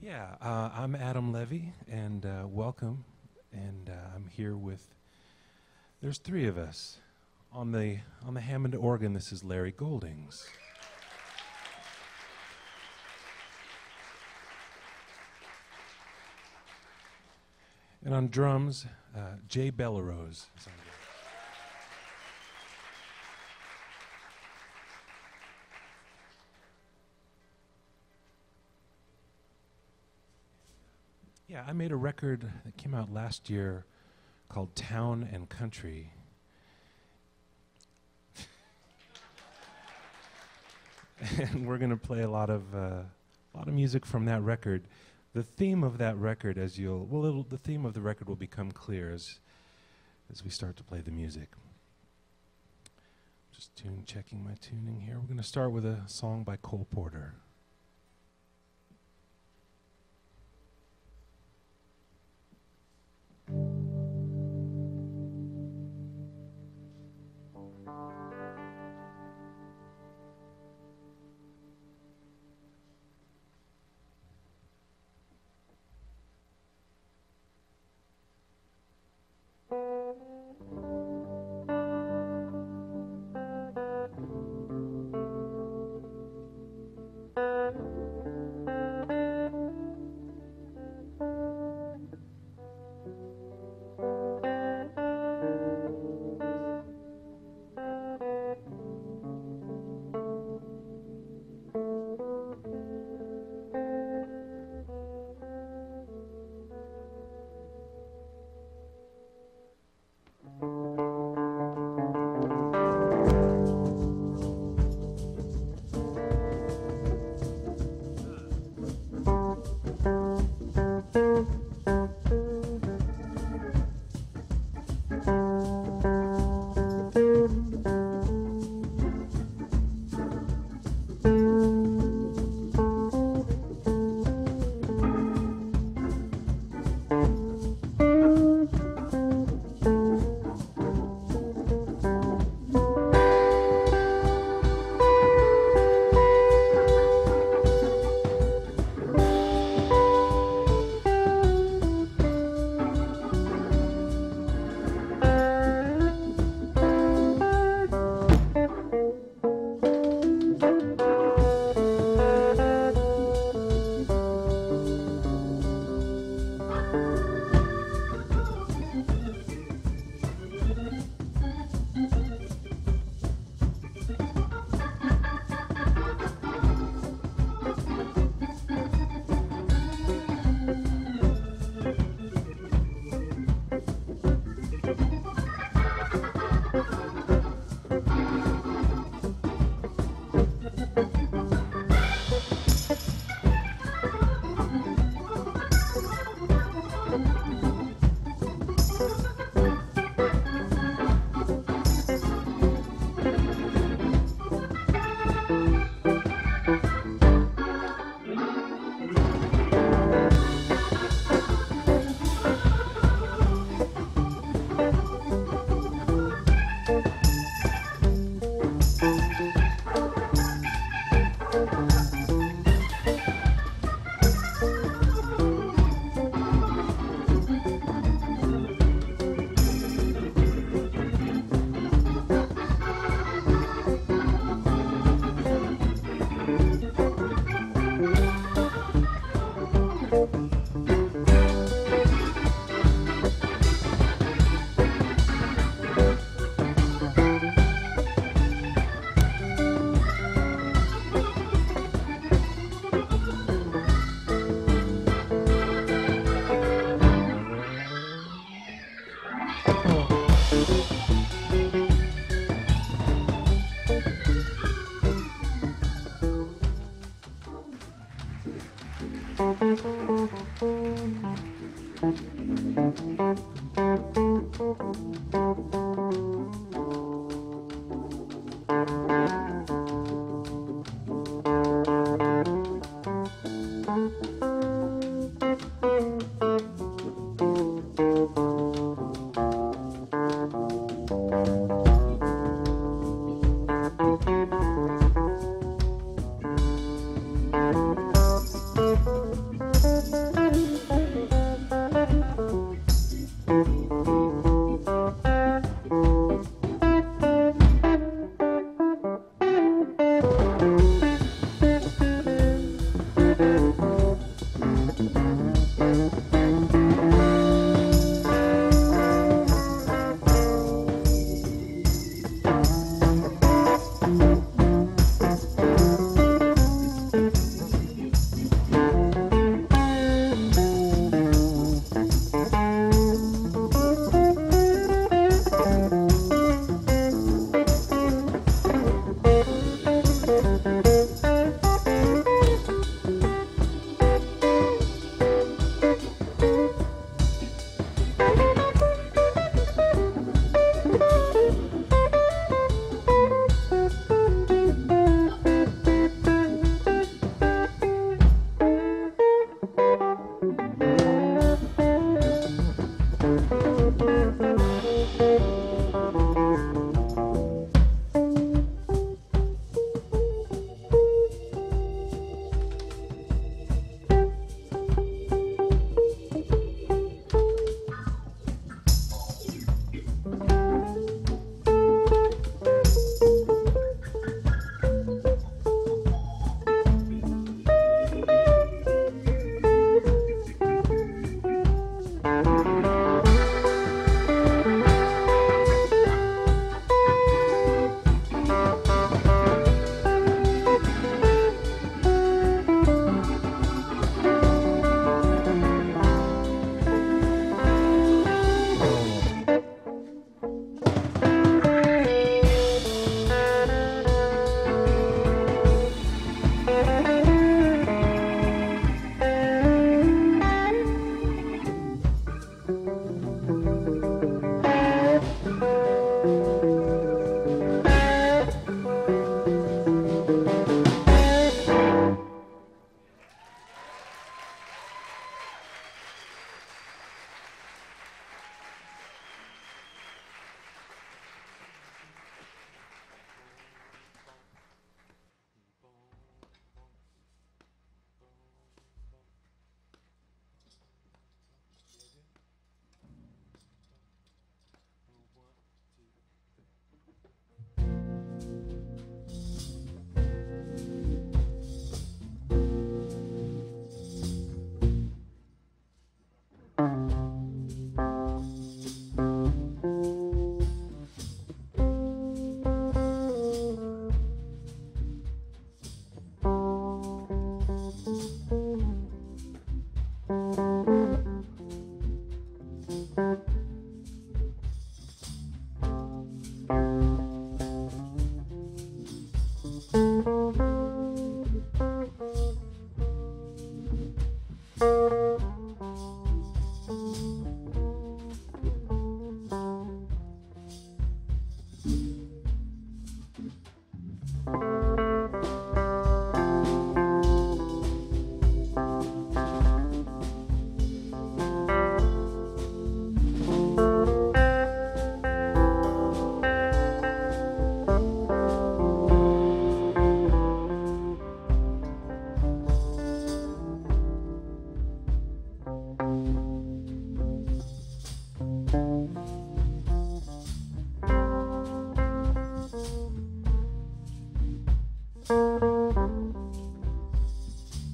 I'm Adam Levy, and welcome. And I'm here with, there's three of us. On the Hammond organ, this is Larry Goldings. And on drums, Jay Bellerose is on drums. Yeah, I made a record that came out last year called Town and Country. And we're going to play a lot of music from that record. The theme of that record, the theme of the record will become clear as we start to play the music. Just checking my tuning here. We're going to start with a song by Cole Porter.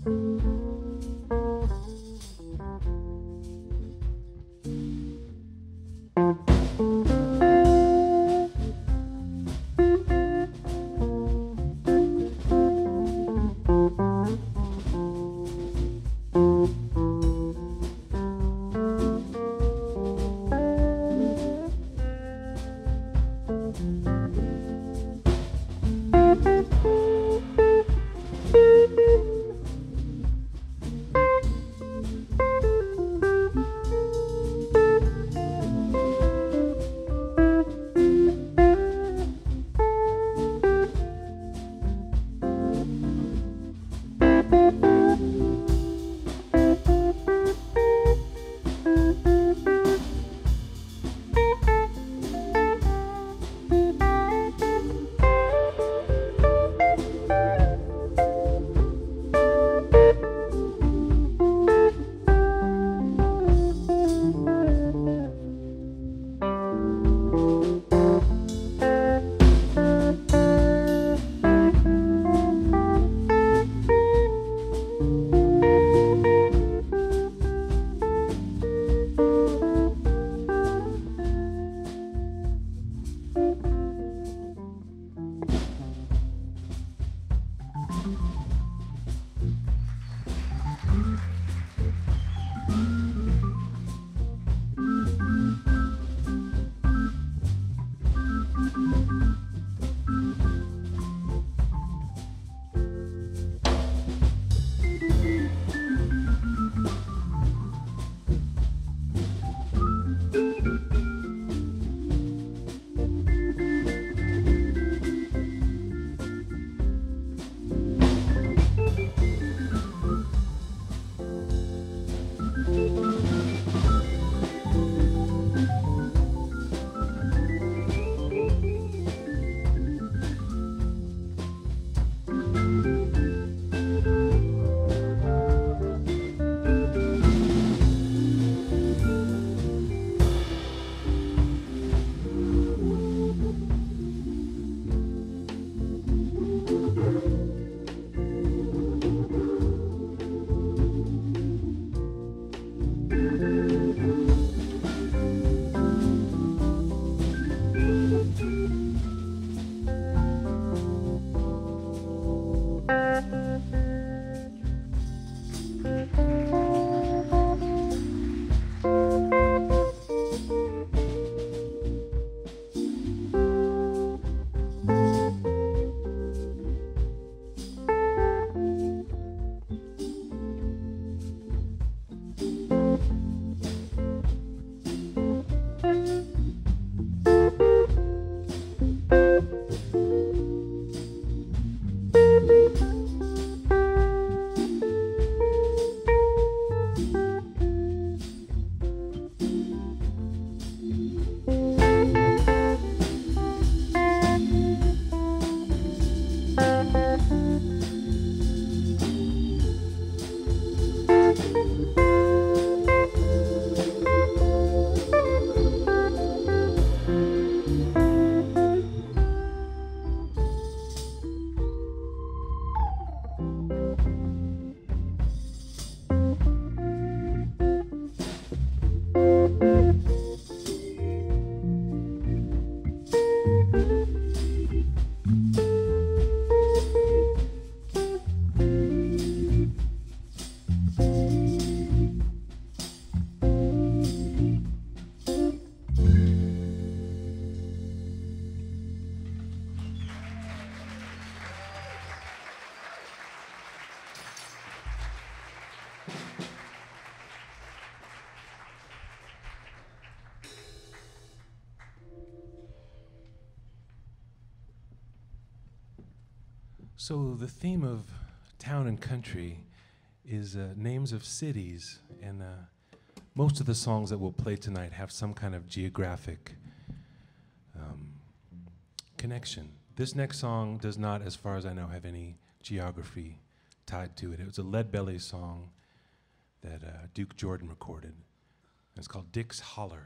So the theme of town and country is names of cities, and most of the songs that we'll play tonight have some kind of geographic connection. This next song does not, as far as I know, have any geography tied to it. It was a Lead Belly song that Duke Jordan recorded. It's called Dick's Holler.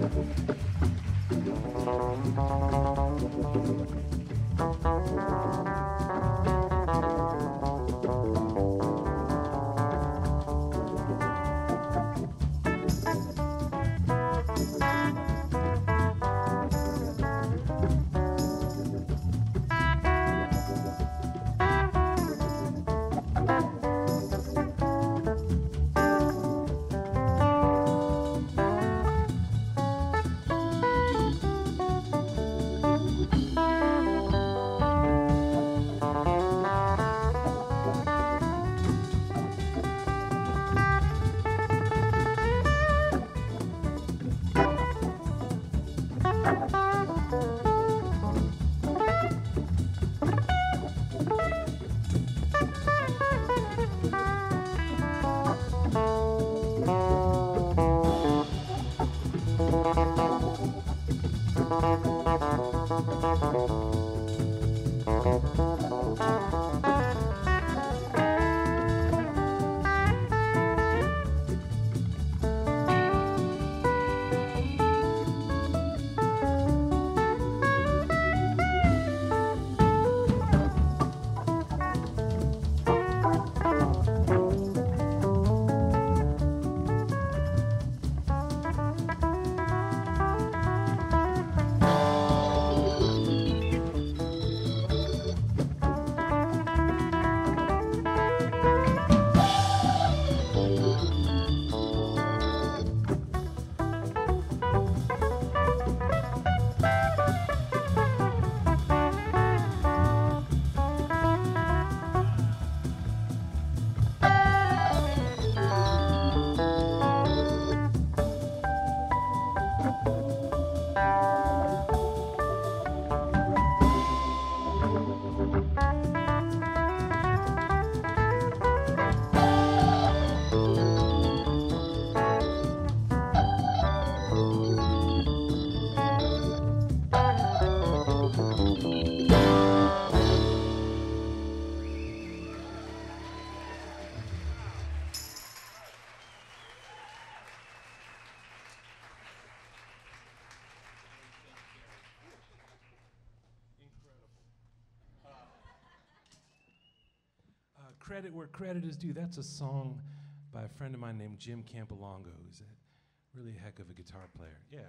Credit where credit is due. That's a song by a friend of mine named Jim Campolongo, who's a really heck of a guitar player. Yeah.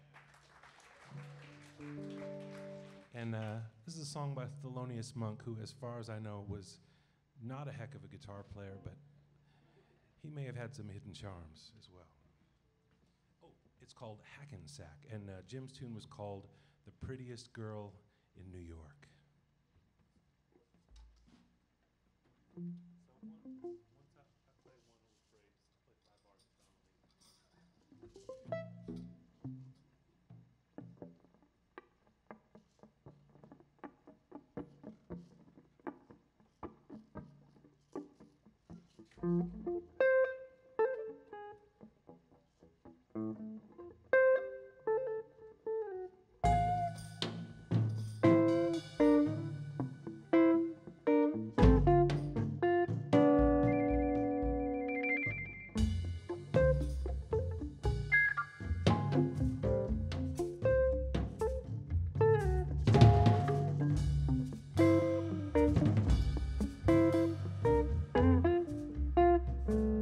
And this is a song by Thelonious Monk, who, as far as I know, was not a heck of a guitar player, but he may have had some hidden charms as well. Oh, it's called Hackensack, and Jim's tune was called The Prettiest Girl in New York. So once I play one little phrase, I play 5 bars down.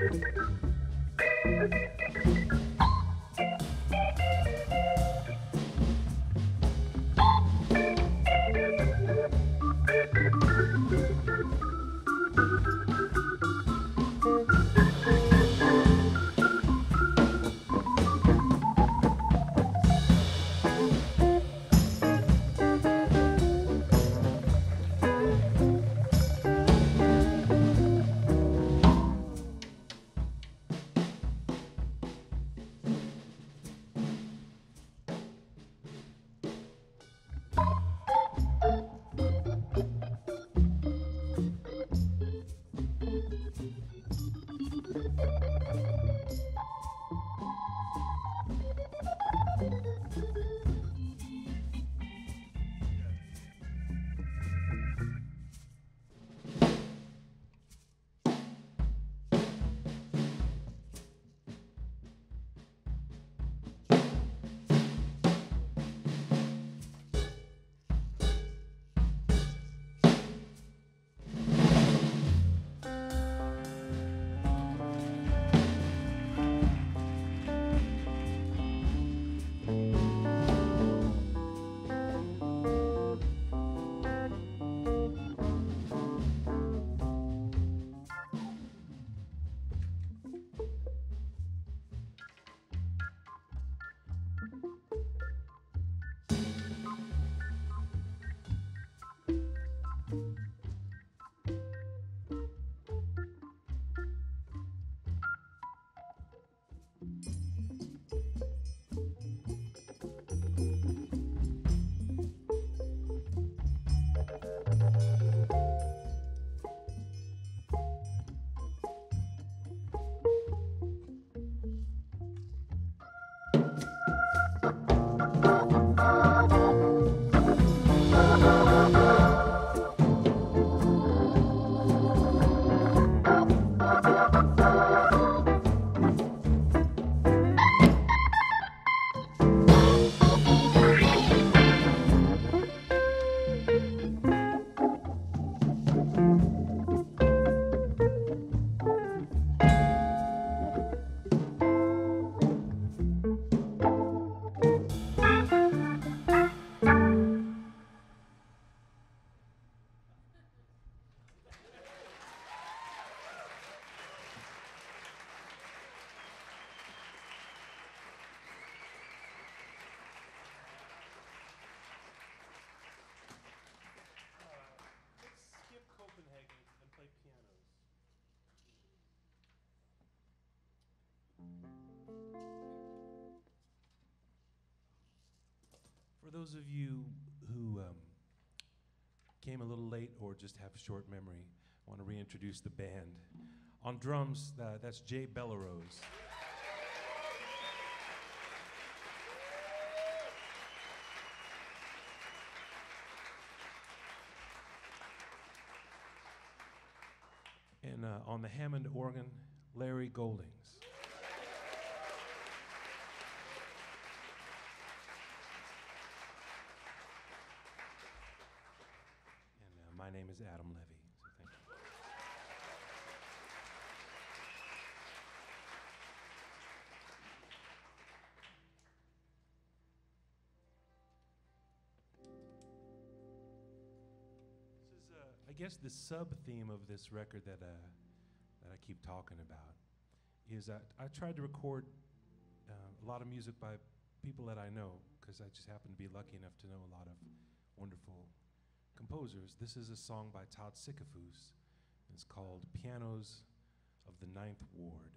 For those of you who came a little late or just have short memory, I want to reintroduce the band. On drums, that's Jay Bellerose. And on the Hammond organ, Larry Goldings. And my name is Adam Levy. So thank you. This is, I guess, the sub-theme of this record that I keep talking about is I tried to record a lot of music by people that I know because I just happen to be lucky enough to know a lot of wonderful composers. This is a song by Todd Sickafoose. It's called Pianos of the Ninth Ward.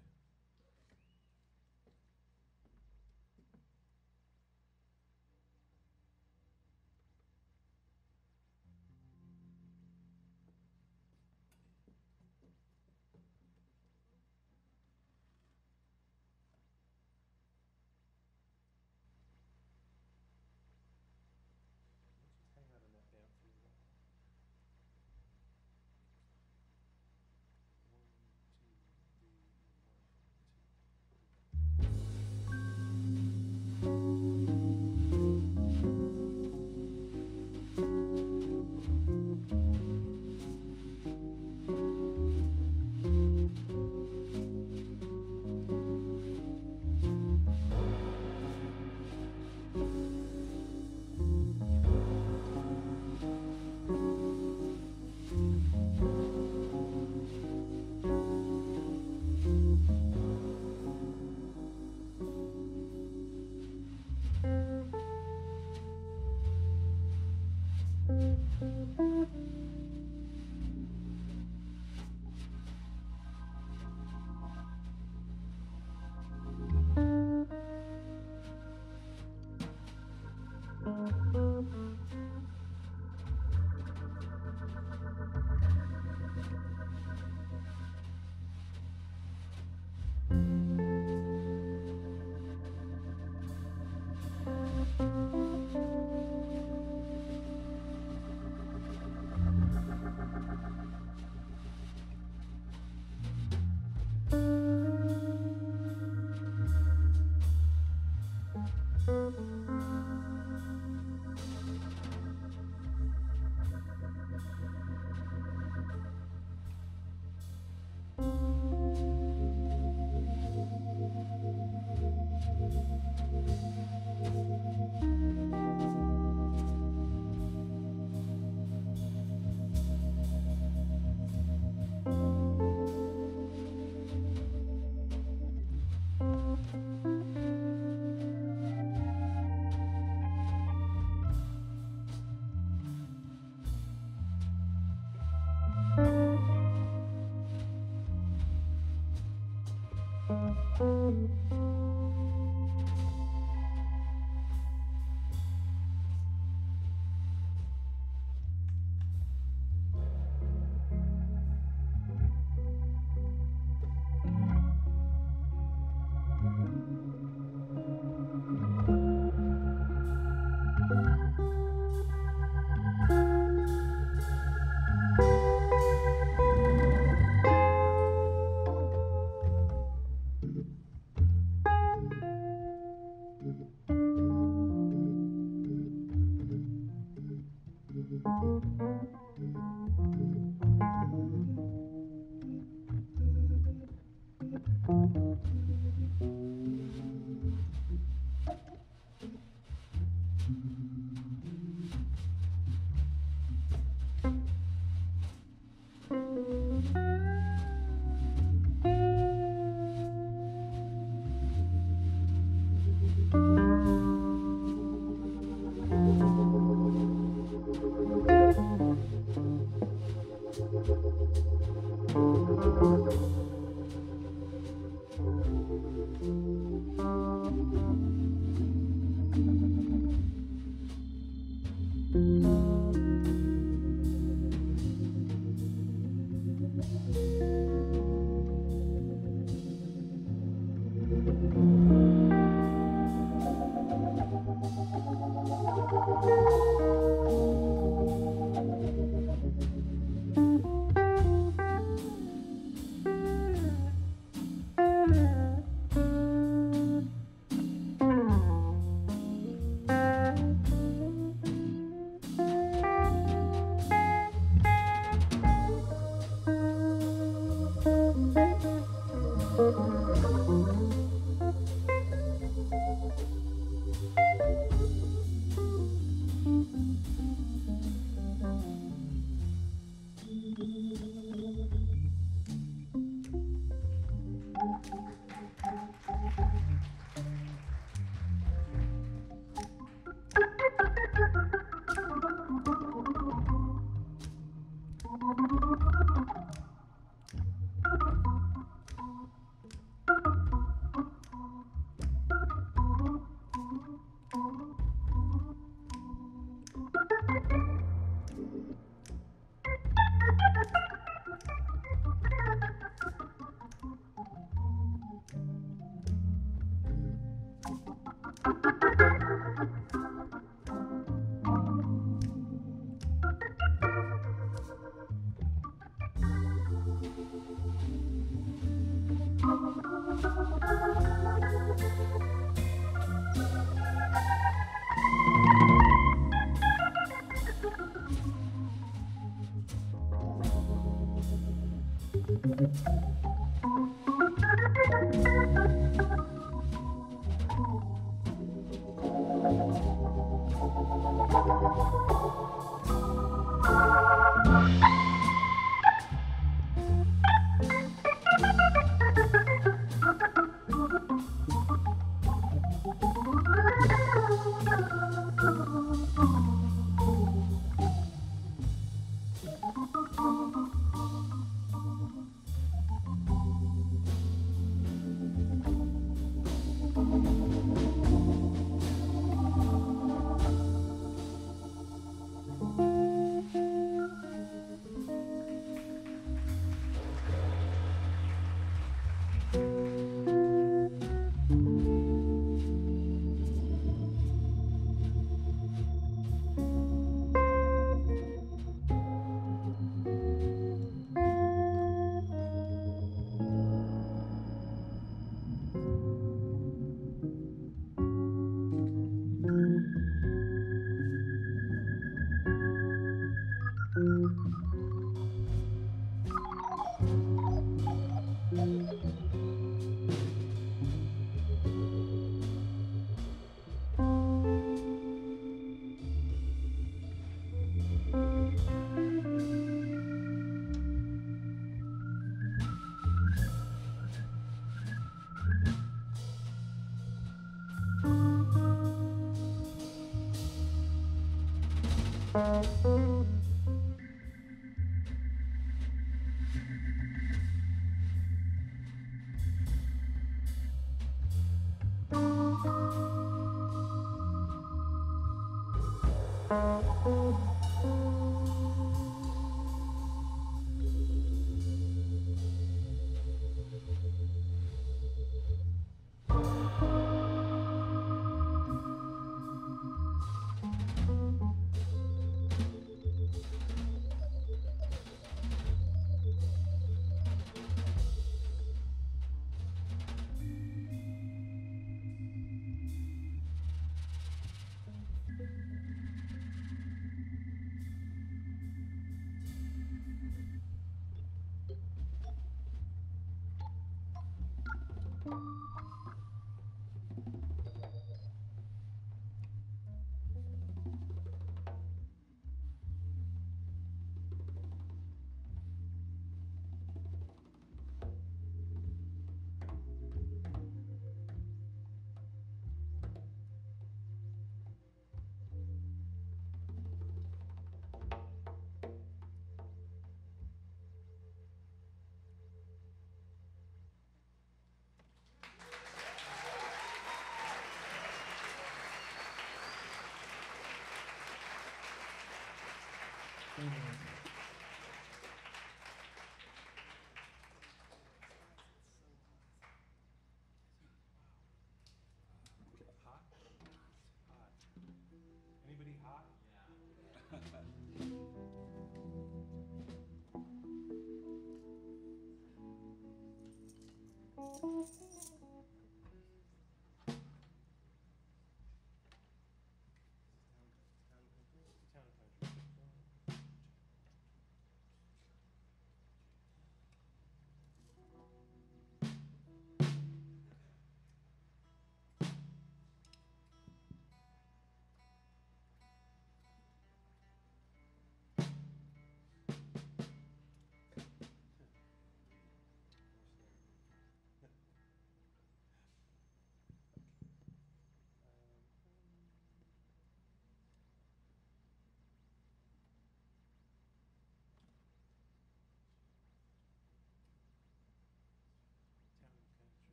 Hot? Hot. Anybody hot?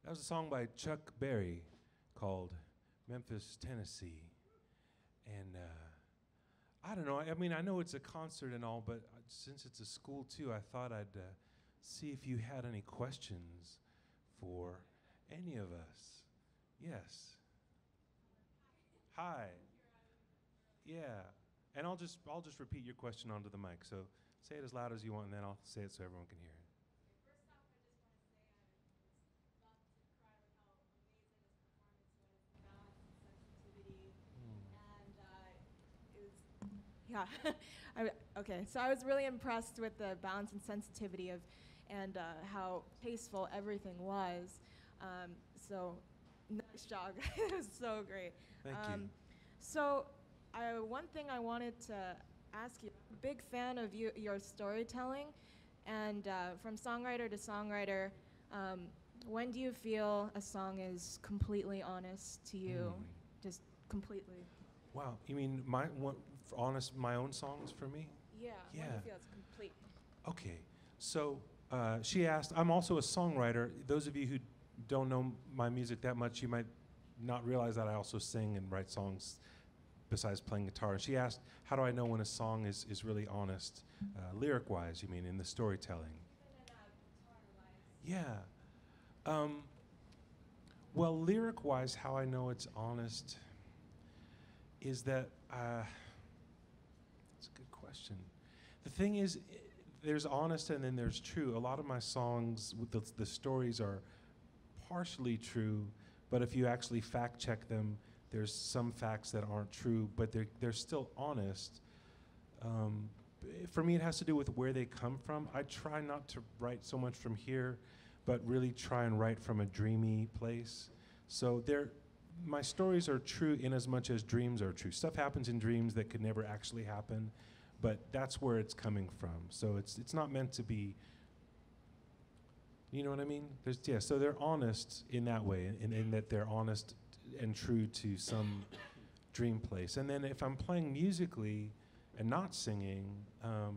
That was a song by Chuck Berry called Memphis, Tennessee. And I don't know, I mean, I know it's a concert and all, but since it's a school too, I thought I'd see if you had any questions for any of us. Yes. Hi. Yeah. And I'll just repeat your question onto the mic. So say it as loud as you want, and then I'll say it so everyone can hear it. First off, I just want to say I was about to cry with how amazing this performance was, the balance and sensitivity, and it was, yeah. Okay, so I was really impressed with the balance and sensitivity of, and how tasteful everything was. So nice job, it was so great. Thank you. So one thing I wanted to ask you, I'm a big fan of your storytelling, and from songwriter to songwriter, when do you feel a song is completely honest to you? Just completely? Wow, you mean my own songs for me? Yeah, when do you feel it's complete? Okay, so she asked, I'm also a songwriter. Those of you who don't know my music that much, you might not realize that I also sing and write songs besides playing guitar. And she asked, how do I know when a song is really honest, lyric-wise, you mean, in the storytelling? Yeah. Well, lyric-wise, how I know it's honest is that, that's a good question. The thing is, there's honest and then there's true. A lot of my songs, the stories are partially true, but if you actually fact check them, there's some facts that aren't true, but they're still honest. For me, it has to do with where they come from. I try not to write so much from here, but really try and write from a dreamy place. So my stories are true in as much as dreams are true. Stuff happens in dreams that could never actually happen, but that's where it's coming from. So it's not meant to be, you know what I mean? So they're honest in that way, in that they're honest and true to some dream place. And then if I'm playing musically and not singing,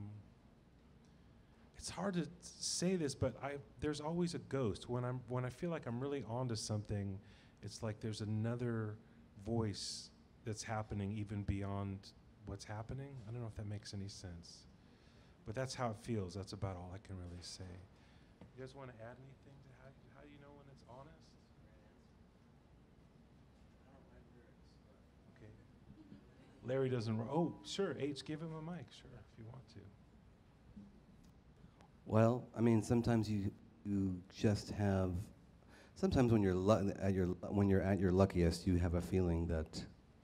it's hard to say this, but there's always a ghost. When I feel like I'm really onto something, it's like there's another voice that's happening even beyond what's happening. I don't know if that makes any sense, but that's how it feels. That's about all I can really say. You guys want to add anything to how do you know when it's honest? Okay. Larry doesn't. Oh, sure. H, give him a mic. Sure, if you want to. Well, I mean, sometimes you just have. Sometimes when you're at your luckiest, you have a feeling that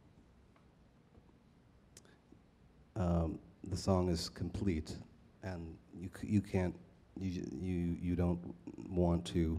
the song is complete, and you can't. You don't want to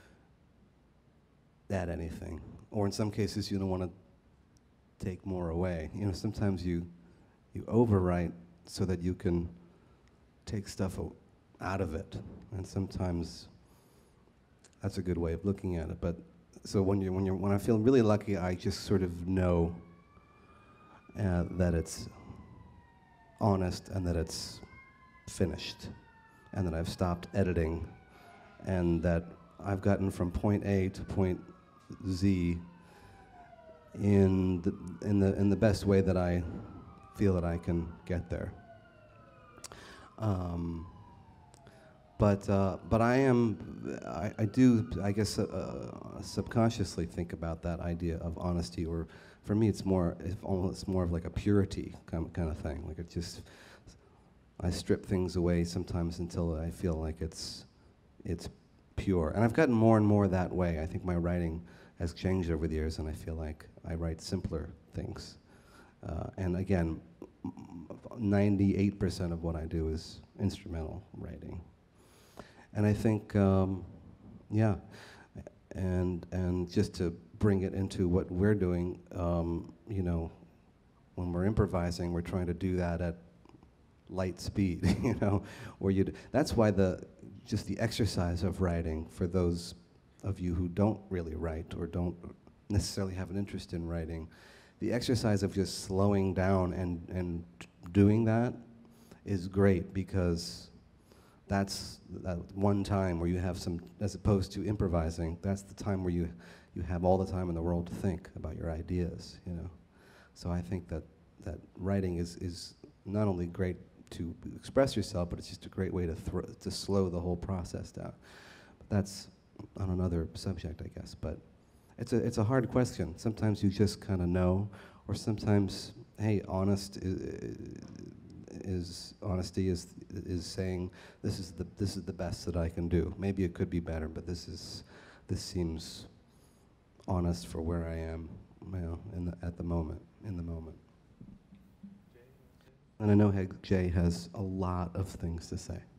add anything, or in some cases you don't want to take more away. You know, sometimes you overwrite so that you can take stuff out of it, and sometimes that's a good way of looking at it. But so when I feel really lucky, I just sort of know that it's honest and that it's finished, and that I've stopped editing, and that I've gotten from point A to point Z in the best way that I feel that I can get there. But I do, I guess, subconsciously think about that idea of honesty, or for me it's more of like a purity kind of thing. Like I strip things away sometimes until I feel like it's pure. And I've gotten more and more that way. I think my writing has changed over the years, and I feel like I write simpler things. And again, 98% of what I do is instrumental writing. And I think, yeah, and just to bring it into what we're doing, you know, when we're improvising, we're trying to do that at light speed, you know, that's why just the exercise of writing, for those of you who don't really write or don't necessarily have an interest in writing, the exercise of just slowing down and doing that is great, because that's that one time where you have some, as opposed to improvising, that's the time where you have all the time in the world to think about your ideas, you know. So I think that writing is not only great to express yourself, but it's just a great way to slow the whole process down. But that's on another subject, I guess. But it's a hard question. Sometimes you just kind of know, or sometimes, hey, honesty is saying this is the best that I can do. Maybe it could be better, but this seems honest for where I am, you know, in the moment. And I know Jay has a lot of things to say.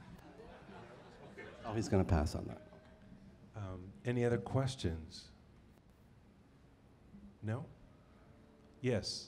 Oh, he's going to pass on that. Any other questions? No? Yes.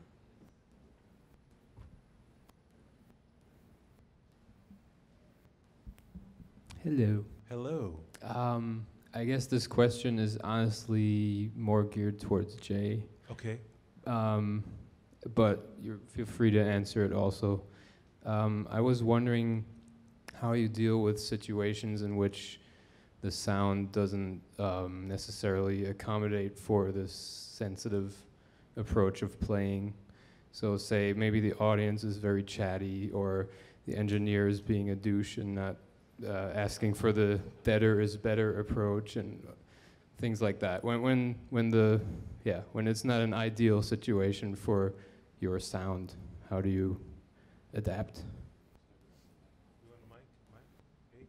Hello. Hello. I guess this question is honestly more geared towards Jay. Okay. But you feel free to answer it also. I was wondering how you deal with situations in which the sound doesn't necessarily accommodate for this sensitive approach of playing. So say maybe the audience is very chatty, or the engineer is being a douche and not asking for the better is better approach and things like that. When it's not an ideal situation for your sound, how do you adapt? You want a mic? Hey.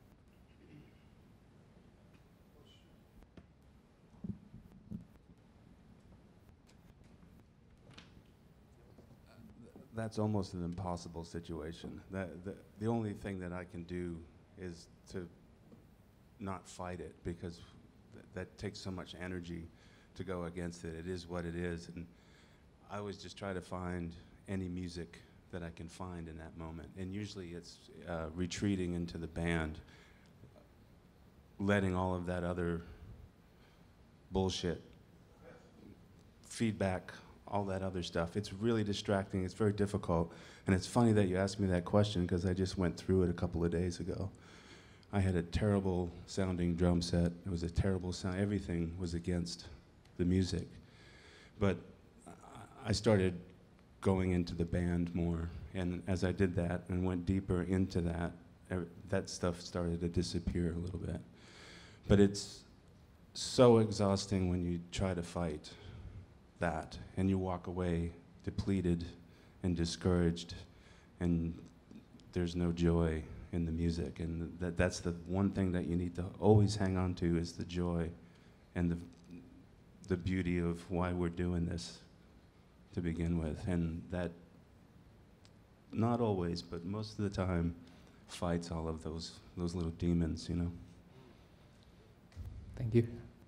That's almost an impossible situation. The only thing that I can do is to not fight it, because that takes so much energy to go against it. It is what it is, and I always just try to find any music that I can find in that moment. And usually it's retreating into the band, letting all of that other bullshit, feedback, all that other stuff. It's really distracting. It's very difficult. And it's funny that you asked me that question, because I just went through it a couple of days ago. I had a terrible sounding drum set. It was a terrible sound. Everything was against the music. But I started going into the band more. And as I did that and went deeper into that, that stuff started to disappear a little bit. But it's so exhausting when you try to fight that, and you walk away depleted and discouraged, and there's no joy in the music. And that's the one thing that you need to always hang on to, is the joy and the beauty of why we're doing this to begin with. And that, not always, but most of the time, fights all of those little demons, you know. Thank you.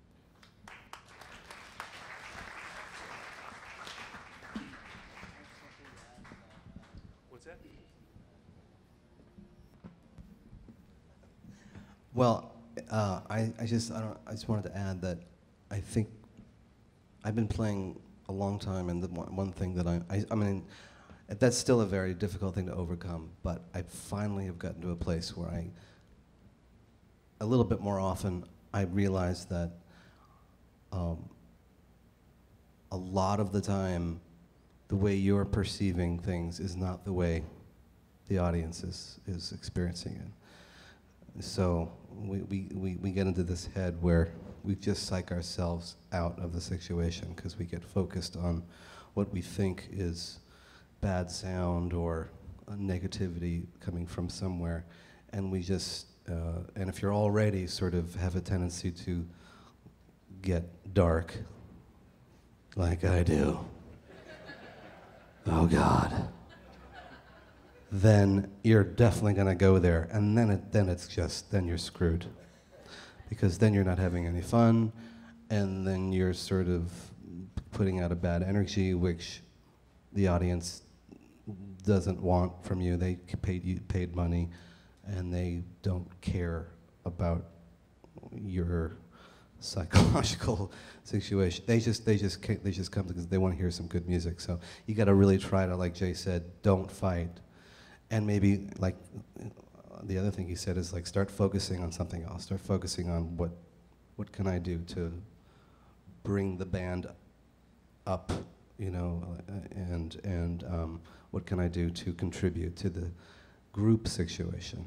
What's that? Well, I just wanted to add that I think I've been playing a long time, and the one thing that I mean, that's still a very difficult thing to overcome, but I finally have gotten to a place where a little bit more often, I realize that a lot of the time, the way you're perceiving things is not the way the audience is experiencing it. So we get into this head where we just psych ourselves out of the situation, because we get focused on what we think is bad sound or negativity coming from somewhere, and we just and if you're already sort of have a tendency to get dark, like I do, oh God, then you're definitely going to go there, and then you're screwed, because then you're not having any fun, and then you're sort of putting out a bad energy, which the audience doesn't want from you. They paid money, and they don't care about your psychological situation. They just come because they want to hear some good music. So you got to really try to, like Jay said, don't fight. And maybe, like the other thing he said is like start focusing on something else. Start focusing on what can I do to bring the band up, you know, and what can I do to contribute to the group situation,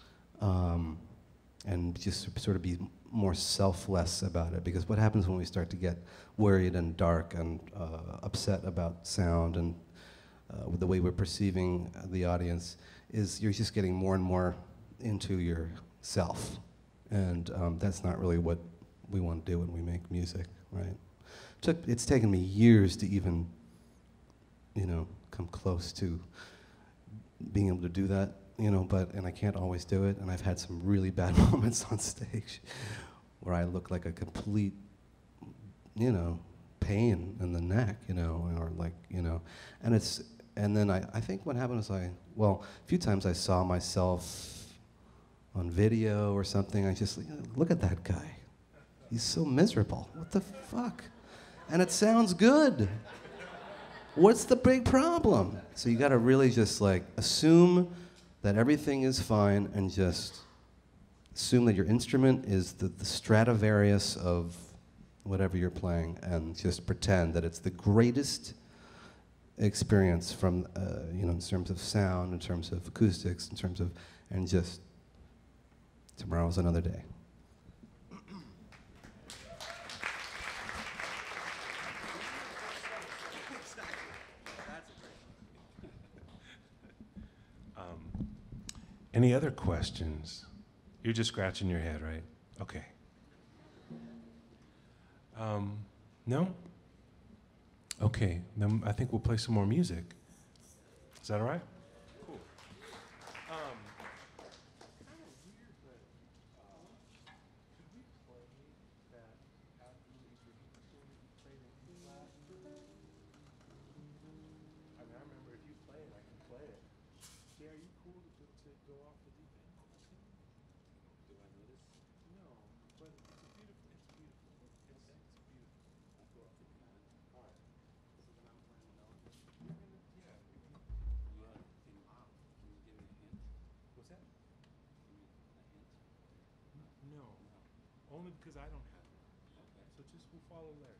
and just sort of be more selfless about it. Because what happens when we start to get worried and dark and upset about sound and with the way we're perceiving the audience is you're just getting more and more into yourself, and that's not really what we want to do when we make music, right? It's taken me years to even, you know, come close to being able to do that, you know, and I can't always do it, and I've had some really bad moments on stage where I look like a complete, you know, pain in the neck, you know, or like, you know, and then I think what happened is a few times I saw myself on video or something, I just, look at that guy. He's so miserable. What the fuck? And it sounds good. What's the big problem? So you gotta really just like assume that everything is fine and just assume that your instrument is the Stradivarius of whatever you're playing, and just pretend that it's the greatest experience from, you know, in terms of sound, in terms of acoustics, in terms of, and just tomorrow's another day. Any other questions? You're just scratching your head, right? Okay. No? Okay, then I think we'll play some more music. Is that all right? Cool. Kind of weird, but could we play that after we played in class? I mean, I remember if you play it, I can play it. Yeah, are you cool to go off the deep end? Do I know this? No, but it's beautiful. It's beautiful. It's beautiful. I'll go off the deep end. All right. So then I'm playing the melody. You're gonna, yeah. Can you give me a hint? What's that? Give me a hint. No. Only because I don't have it. Okay. So just we'll follow Larry.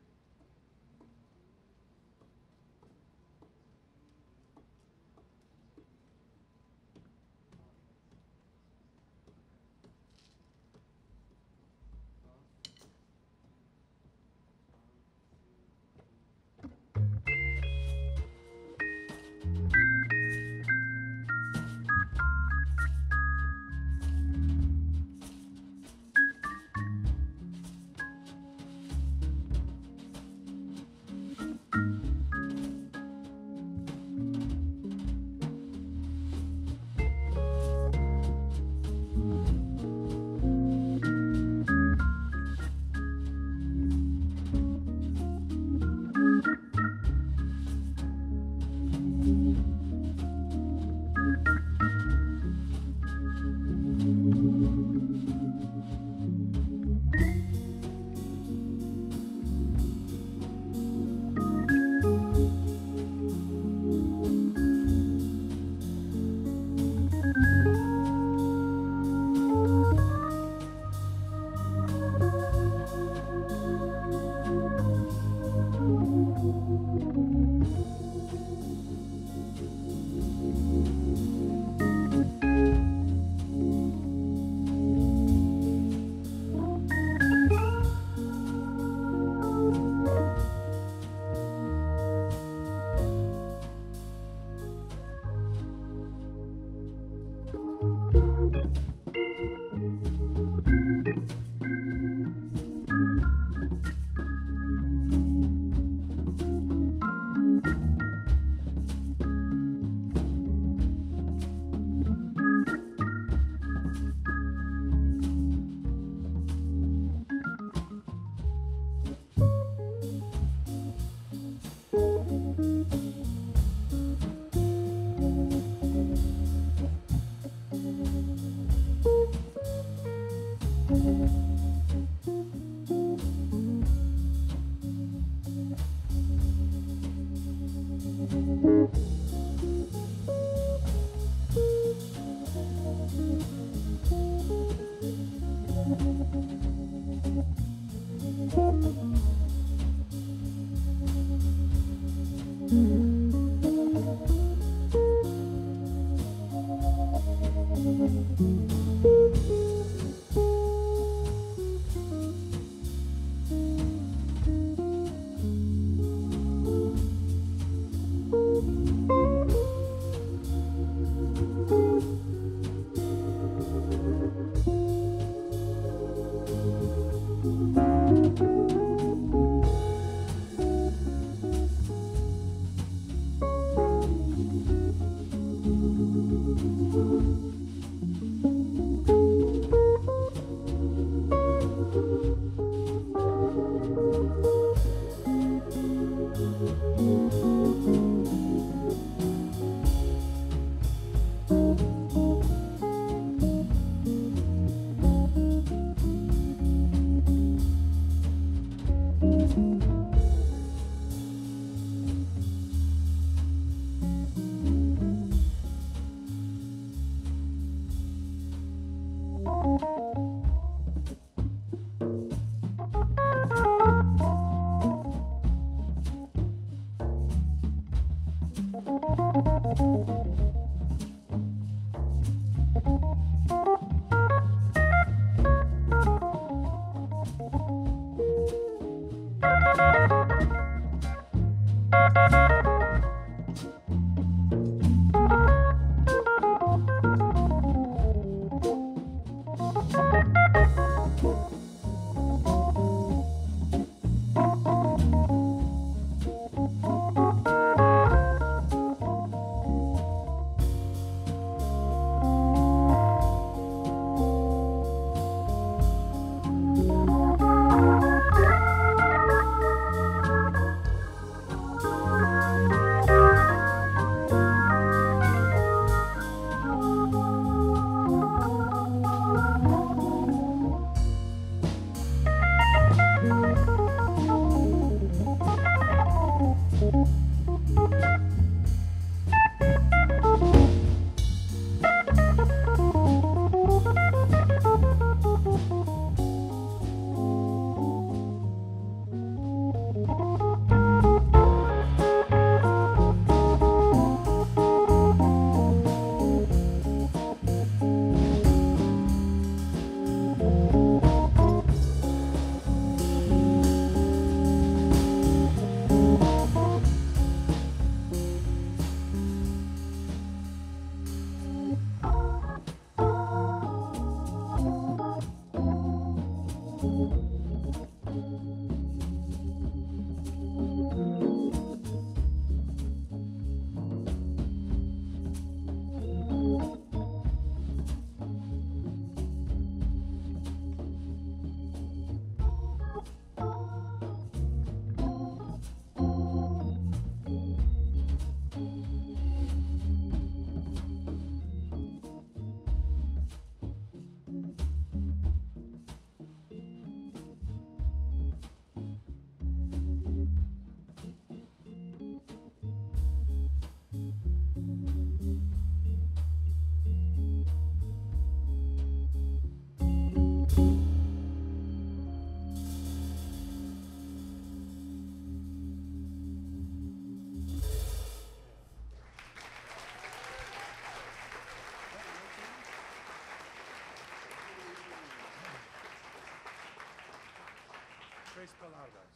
Trace Bellerose.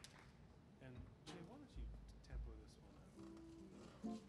And Jay, why don't you tempo this one up?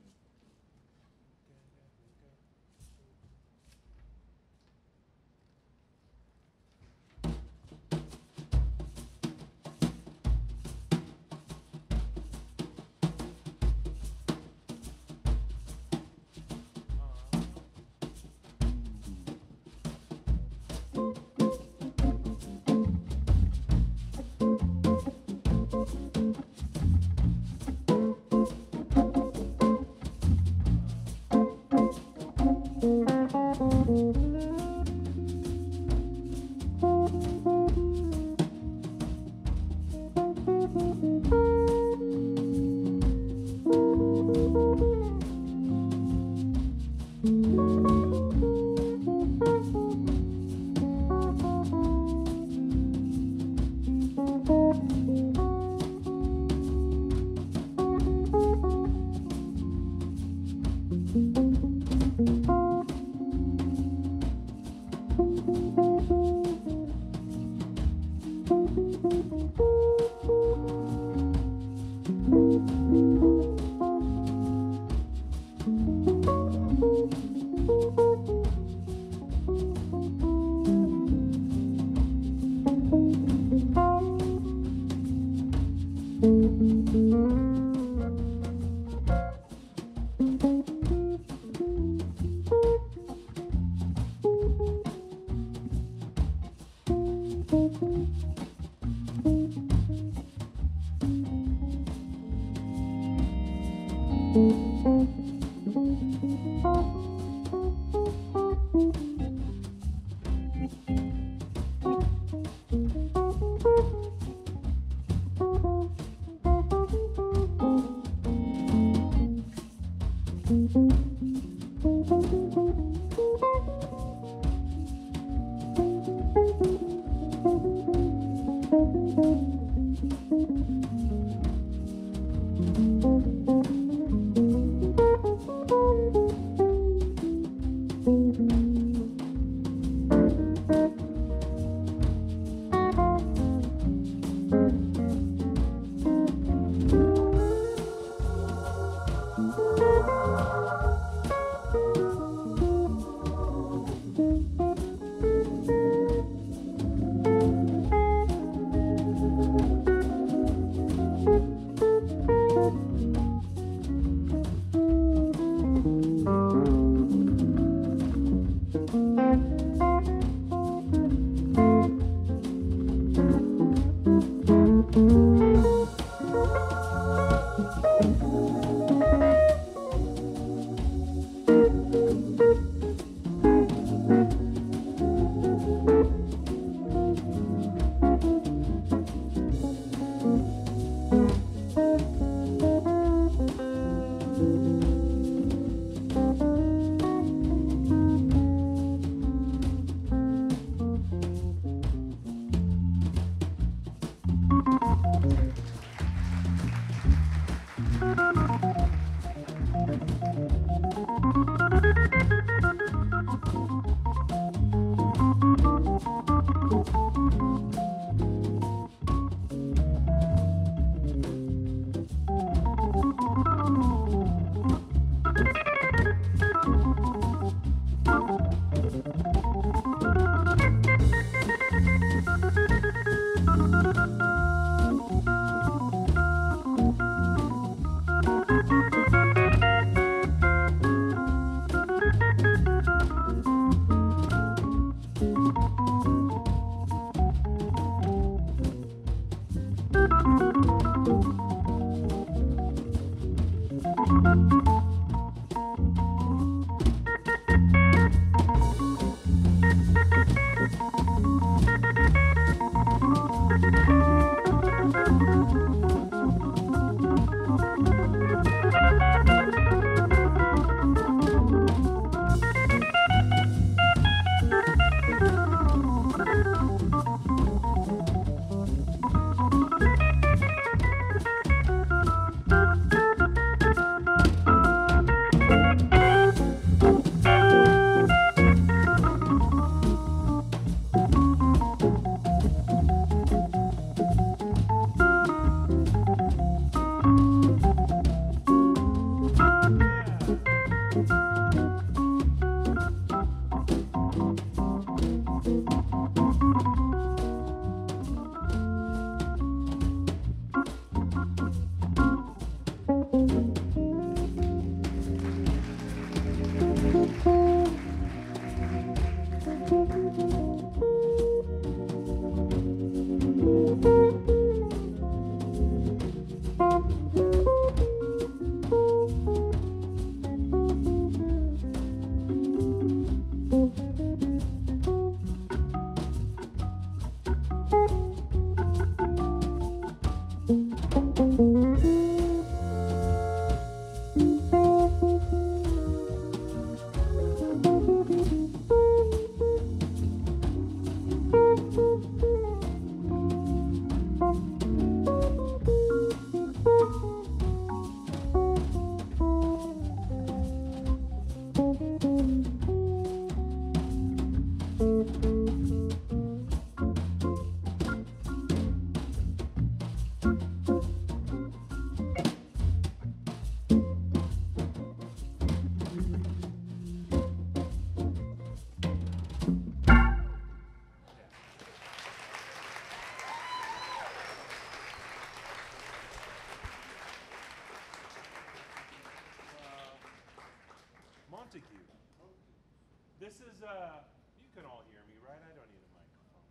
This is, you can all hear me, right? I don't need a microphone.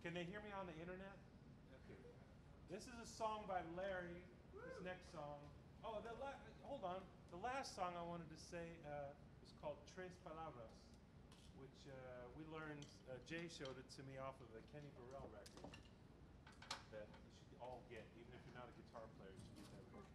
Can they hear me on the internet? Okay. This is a song by Larry. This next song. Oh, hold on. The last song I wanted to say was called Tres Palabras, which we learned. Jay showed it to me off of a Kenny Burrell record that you should all get, even if you're not a guitar player. You should get that record.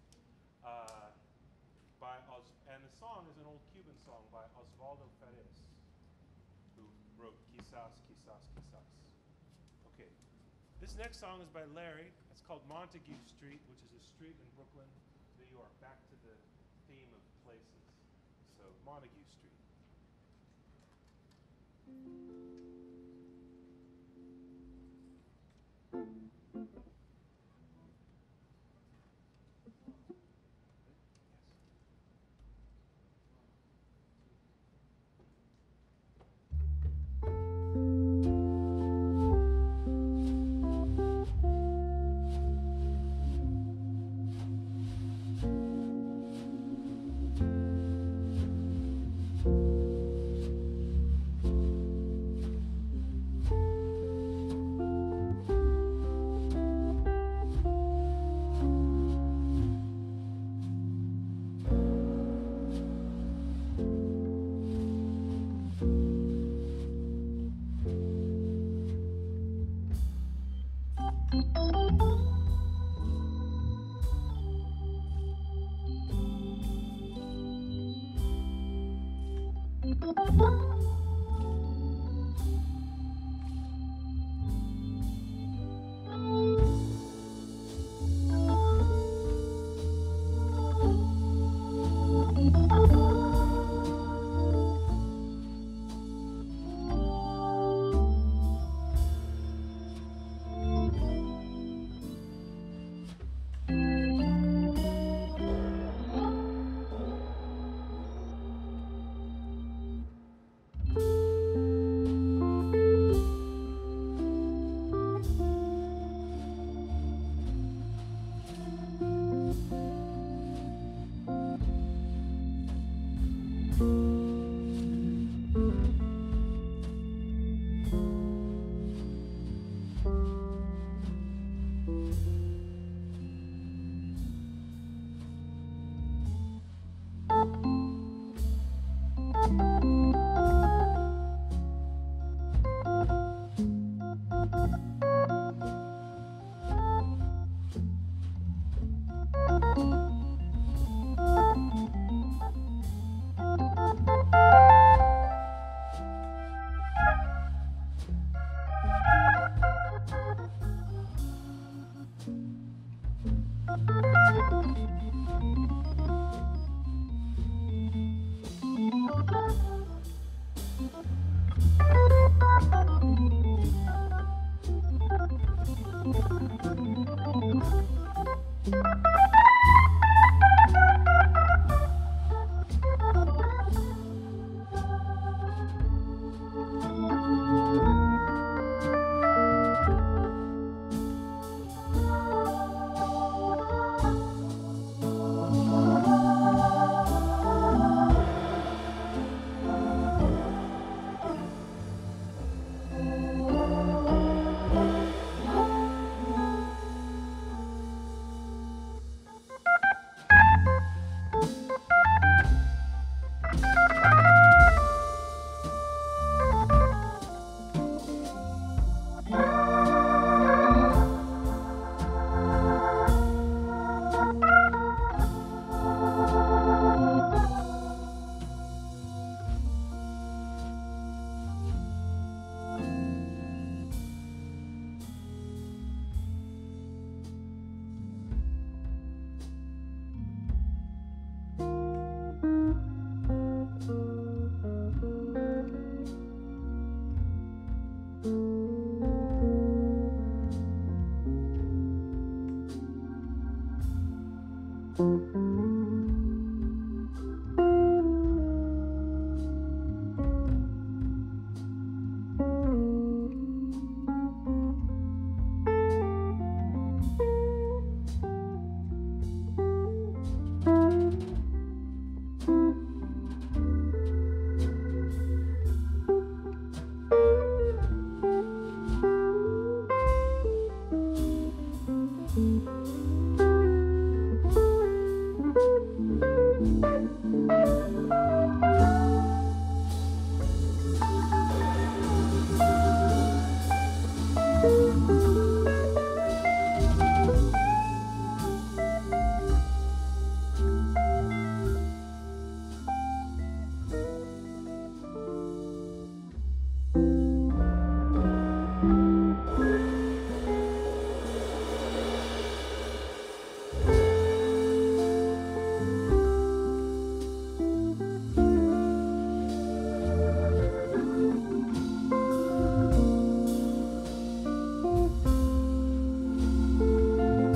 And the song is an old Cuban song by Osvaldo Perez, who wrote Quizás, Quizás, Quizás. Okay. This next song is by Larry. It's called Montague Street, which is a street in Brooklyn, New York. Back to the theme of places. So, Montague Street.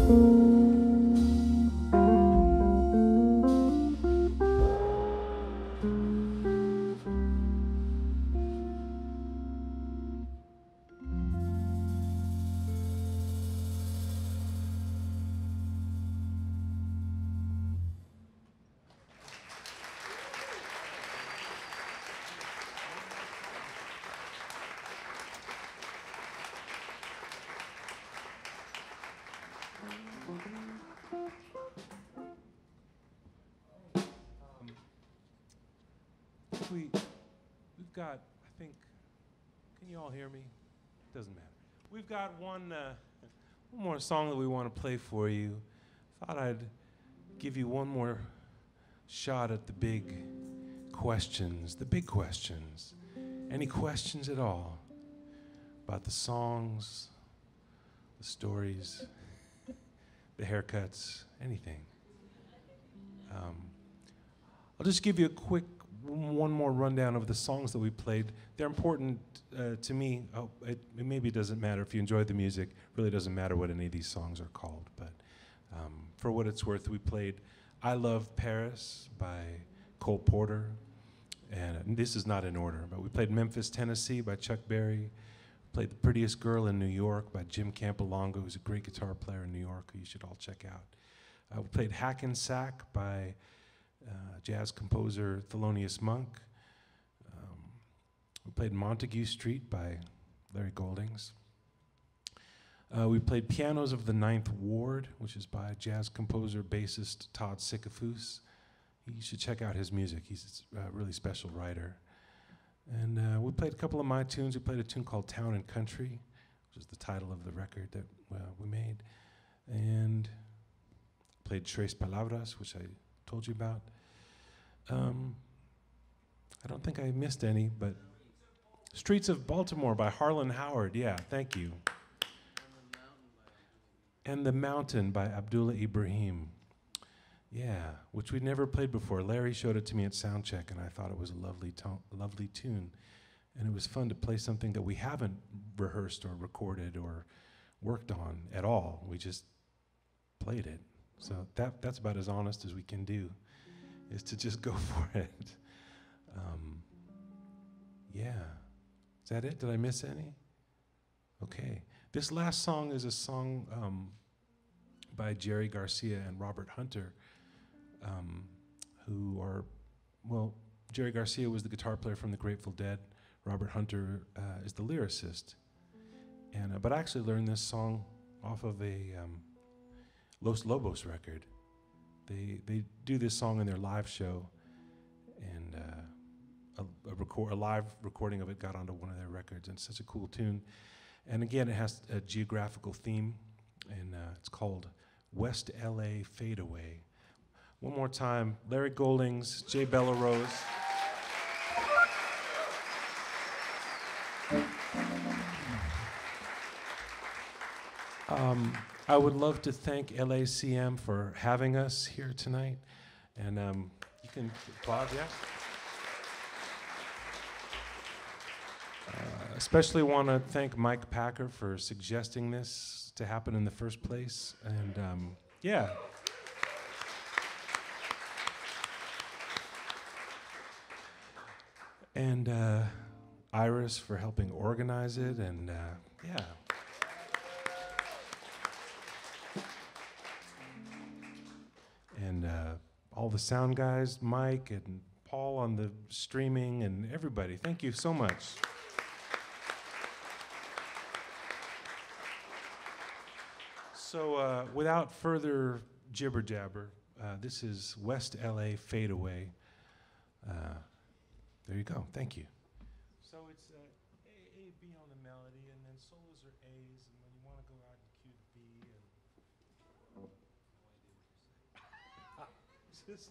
We've got, I think, can you all hear me? Doesn't matter. We've got one more song that we want to play for you. Thought I'd give you one more shot at the big questions, the big questions. Any questions at all about the songs, the stories, the haircuts, anything? I'll just give you a quick one more rundown of the songs that we played. They're important to me. Oh, maybe it doesn't matter if you enjoyed the music. It really doesn't matter what any of these songs are called. But for what it's worth, we played I Love Paris by Cole Porter. And this is not in order, but we played Memphis, Tennessee by Chuck Berry. Played The Prettiest Girl in New York by Jim Campolongo, who's a great guitar player in New York, who you should all check out. We played Hackensack by jazz composer Thelonious Monk. We played Montague Street by Larry Goldings. We played Pianos of the Ninth Ward, which is by jazz composer, bassist Todd Sikafus. You should check out his music. He's a really special writer. And we played a couple of my tunes. We played a tune called Town and Country, which is the title of the record that we made. And played Tres Palabras, which I told you about. I don't think I missed any, but Streets of Baltimore by Harlan Howard. Yeah, thank you. And The Mountain by Abdullah Ibrahim. Yeah, which we'd never played before. Larry showed it to me at Soundcheck, and I thought it was a lovely tune. And it was fun to play something that we haven't rehearsed or recorded or worked on at all. We just played it. So that's about as honest as we can do, is to just go for it. Yeah. Is that it? Did I miss any? Okay. This last song is a song by Jerry Garcia and Robert Hunter, who are, well, Jerry Garcia was the guitar player from the Grateful Dead. Robert Hunter is the lyricist. And but I actually learned this song off of a Los Lobos record. They do this song in their live show, and a live recording of it got onto one of their records, and it's such a cool tune. And again, it has a geographical theme, and it's called West LA Fadeaway. One more time, Larry Goldings, Jay Bellerose. I would love to thank LACM for having us here tonight. And you can applaud, yeah? Especially want to thank Mike Packer for suggesting this to happen in the first place. And yeah. And Iris for helping organize it, and yeah. And all the sound guys, Mike and Paul on the streaming, and everybody. Thank you so much. So without further jibber jabber, this is West LA Fadeaway. There you go. Thank you. So it's A, B on the melody, and then solos are A's, and when you want to go out, you cue the B. And just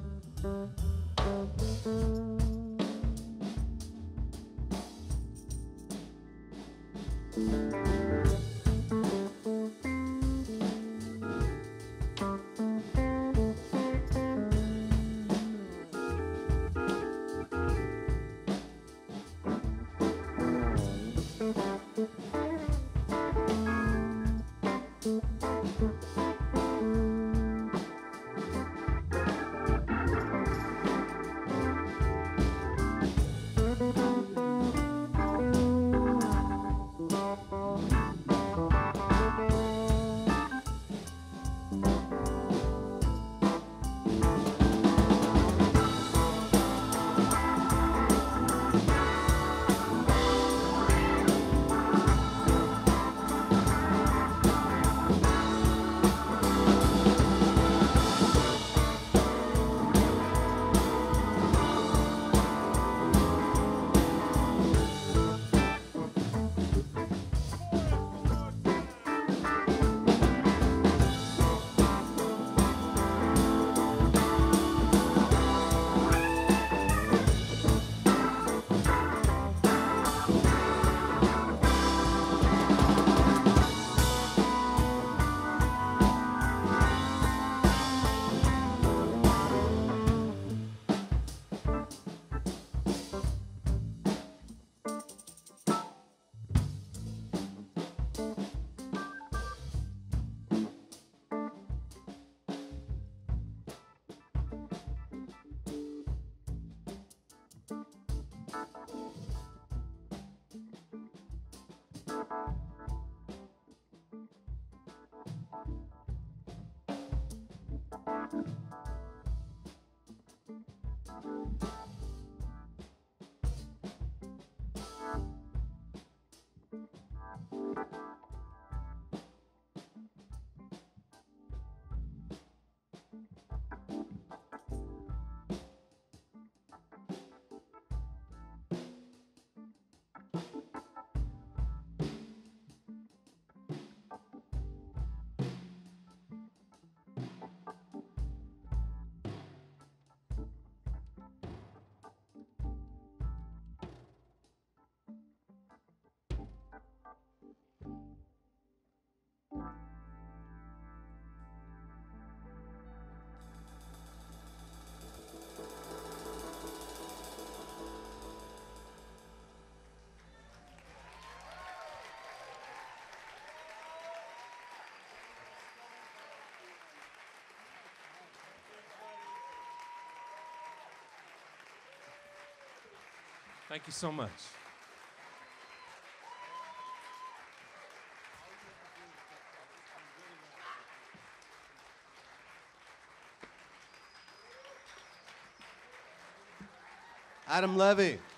Thank you so much. Adam Levy.